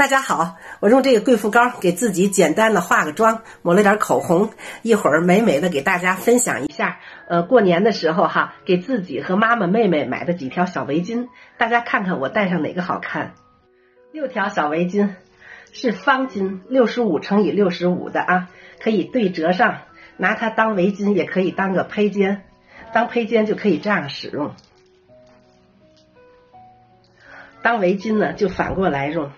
大家好，我用这个贵妇膏给自己简单的化个妆，抹了点口红，一会儿美美的给大家分享一下。过年的时候哈，给自己和妈妈妹妹买的几条小围巾，大家看看我戴上哪个好看。6条小围巾是方巾，65×65的啊，可以对折上，拿它当围巾也可以当个披肩，当披肩就可以这样使用。当围巾呢就反过来用。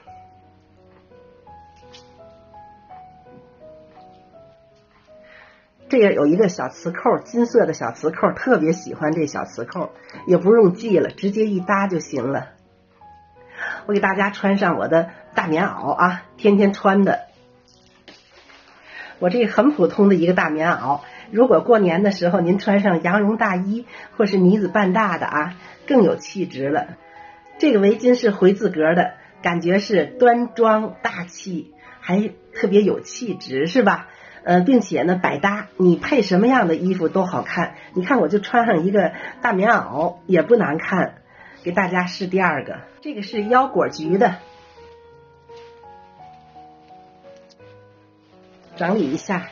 这个有一个小磁扣，金色的小磁扣，特别喜欢这小磁扣，也不用系了，直接一搭就行了。我给大家穿上我的大棉袄啊，天天穿的。我这很普通的一个大棉袄，如果过年的时候您穿上羊绒大衣或是呢子半大的啊，更有气质了。这个围巾是回字格的，感觉是端庄大气，还特别有气质，是吧？并且呢百搭，你配什么样的衣服都好看。你看我就穿上一个大棉袄也不难看。给大家试第二个，这个是腰果菊的，整理一下。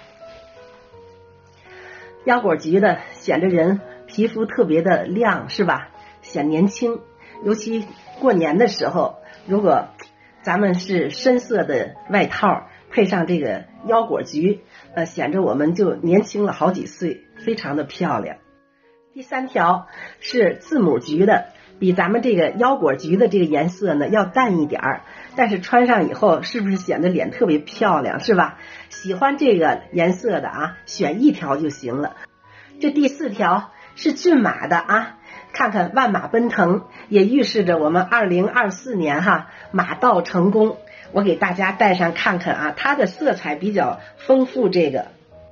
腰果菊的显得人皮肤特别的亮，是吧？显年轻。尤其过年的时候，如果咱们是深色的外套，配上这个腰果菊，显着我们就年轻了好几岁，非常的漂亮。第3条是字母菊的，比咱们这个腰果菊的这个颜色呢要淡一点儿，但是穿上以后是不是显得脸特别漂亮，是吧？喜欢这个颜色的啊，选1条就行了。这第4条是骏马的啊，看看万马奔腾，也预示着我们2024年哈马到成功。我给大家戴上看看啊，它的色彩比较丰富，这个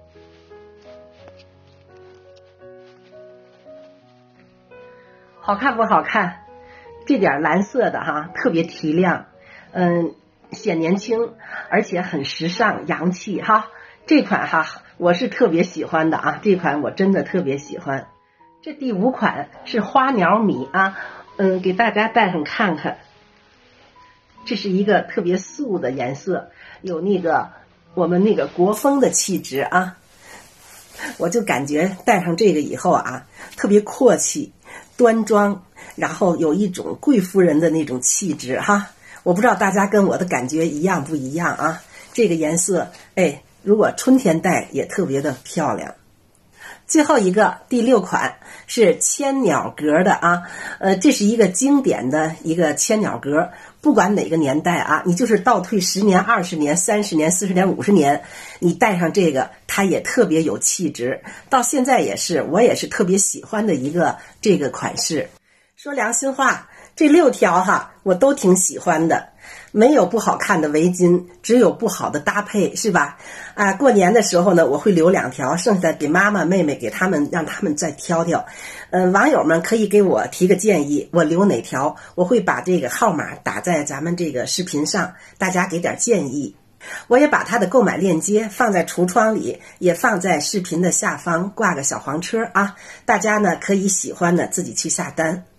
好看不好看？这点蓝色的哈，特别提亮，显年轻，而且很时尚洋气哈。这款哈我是特别喜欢的啊，这款我真的特别喜欢。这第5款是花鸟米啊，给大家戴上看看。这是一个特别素的颜色，有那个我们那个国风的气质啊。我就感觉戴上这个以后啊，特别阔气端庄，然后有一种贵夫人的那种气质哈。我不知道大家跟我的感觉一样不一样啊？这个颜色如果春天戴也特别的漂亮。最后一个第6款是千鸟格的啊，这是一个经典的一个千鸟格，不管哪个年代啊，你就是倒退10年、20年、30年、40年、50年，你戴上这个，它也特别有气质。到现在也是，我也是特别喜欢的一个这个款式。说良心话，这6条哈，我都挺喜欢的。没有不好看的围巾，只有不好的搭配，是吧？过年的时候呢，我会留2条，剩下的给妈妈妹妹，给他们，让他们再挑挑。网友们可以给我提个建议，我留哪条，我会把这个号码打在咱们这个视频上，大家给点建议。我也把它的购买链接放在橱窗里，也放在视频的下方，挂个小黄车啊，大家呢可以喜欢的自己去下单。